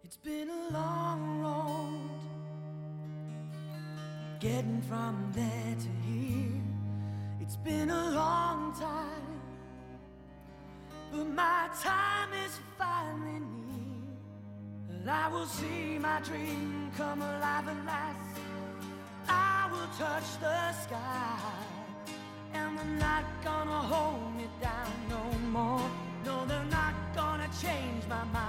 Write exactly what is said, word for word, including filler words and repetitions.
It's been a long road getting from there to here. It's been a long time, but my time is finally near. And I will see my dream come alive at last. I will touch the sky, and they're not gonna hold me down no more. No, they're not gonna change my mind.